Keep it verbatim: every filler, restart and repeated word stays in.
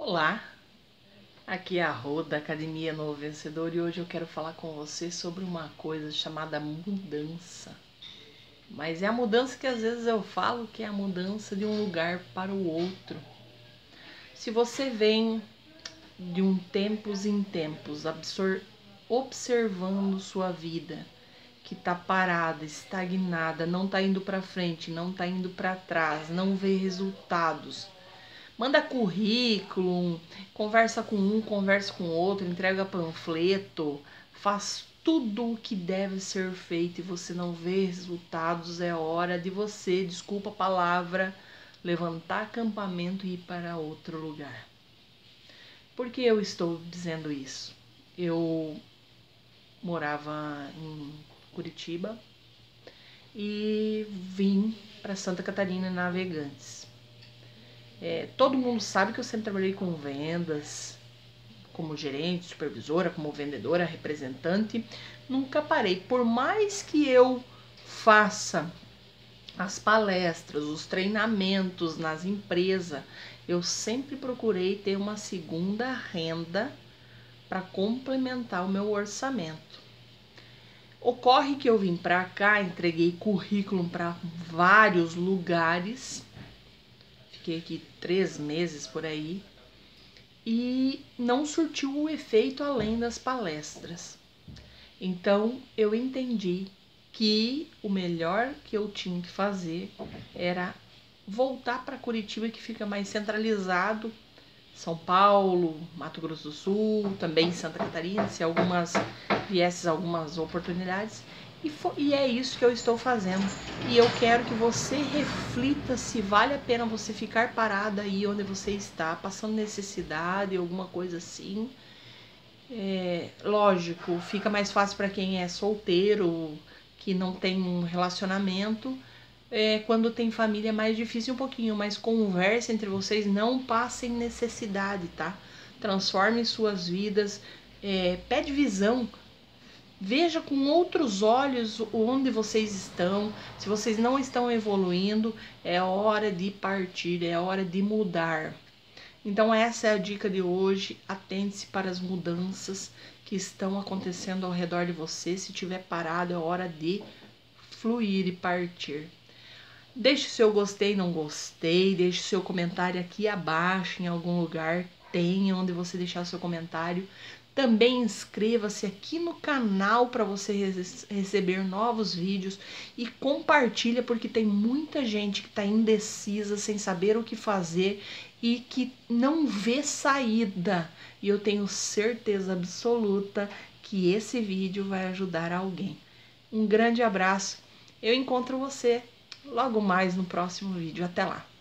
Olá, aqui é a Rô da Academia Novo Vencedor e hoje eu quero falar com você sobre uma coisa chamada mudança. Mas é a mudança que às vezes eu falo que é a mudança de um lugar para o outro. Se você vem de um tempos em tempos observando sua vida, que está parada, estagnada, não está indo para frente, não está indo para trás, não vê resultados, manda currículo, conversa com um, conversa com outro, entrega panfleto, faz tudo o que deve ser feito e você não vê resultados, é hora de você, desculpa a palavra, levantar acampamento e ir para outro lugar. Por que eu estou dizendo isso? Eu morava em Curitiba e vim para Santa Catarina Navegantes. É, todo mundo sabe que eu sempre trabalhei com vendas, como gerente, supervisora, como vendedora, representante. Nunca parei. Por mais que eu faça as palestras, os treinamentos nas empresas, eu sempre procurei ter uma segunda renda para complementar o meu orçamento. Ocorre que eu vim para cá, entreguei currículo para vários lugares. Fiquei aqui três meses por aí e não surtiu o efeito além das palestras. Então eu entendi que o melhor que eu tinha que fazer era voltar para Curitiba, que fica mais centralizado, São Paulo, Mato Grosso do Sul, também Santa Catarina, se algumas viessem algumas oportunidades. E, for, e é isso que eu estou fazendo. E eu quero que você reflita se vale a pena você ficar parada aí onde você está, passando necessidade, alguma coisa assim. É, lógico, fica mais fácil para quem é solteiro, que não tem um relacionamento. É, quando tem família é mais difícil um pouquinho, mas conversa entre vocês, não passem necessidade, tá? Transformem suas vidas, é, pede visão. Veja com outros olhos onde vocês estão. Se vocês não estão evoluindo, é hora de partir, é hora de mudar. Então essa é a dica de hoje. Atente-se para as mudanças que estão acontecendo ao redor de você. Se estiver parado, é hora de fluir e partir. Deixe seu gostei, não gostei. Deixe seu comentário aqui abaixo, em algum lugar. Tem onde você deixar seu comentário. Também inscreva-se aqui no canal para você receber novos vídeos e compartilha, porque tem muita gente que está indecisa, sem saber o que fazer e que não vê saída. E eu tenho certeza absoluta que esse vídeo vai ajudar alguém. Um grande abraço. Eu encontro você logo mais no próximo vídeo. Até lá!